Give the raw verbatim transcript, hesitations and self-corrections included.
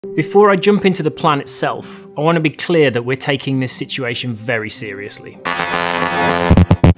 Before I jump into the plan itself, I want to be clear that we're taking this situation very seriously.